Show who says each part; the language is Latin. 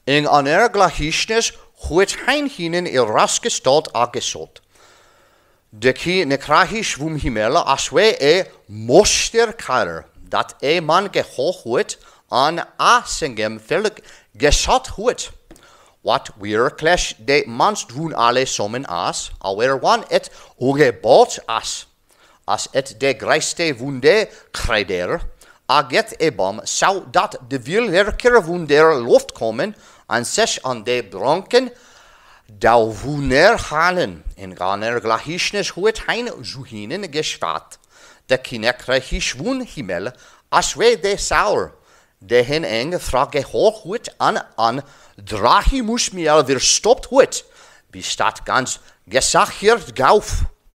Speaker 1: Eng aner Gläichnes huet hien, hinnen, erausgestallt gesot. De Kraider Himmel as we Moschterkär, datt Mann geholl huet an sengem Feld gesaat huet. Wat wierklech de mannst alle Somen awer wann ugebaut as de gréisste de Kraider, gëtt bam zou dat de wierklech Loft kommen an sech an de bronken halen. In aner Gläichnes huet hinnen gesat. De Kraider Himmel as we de sauer. De Eng geholl huet an drahi mus mir weer stopt huet, bis dat ganz gesachiert gauf.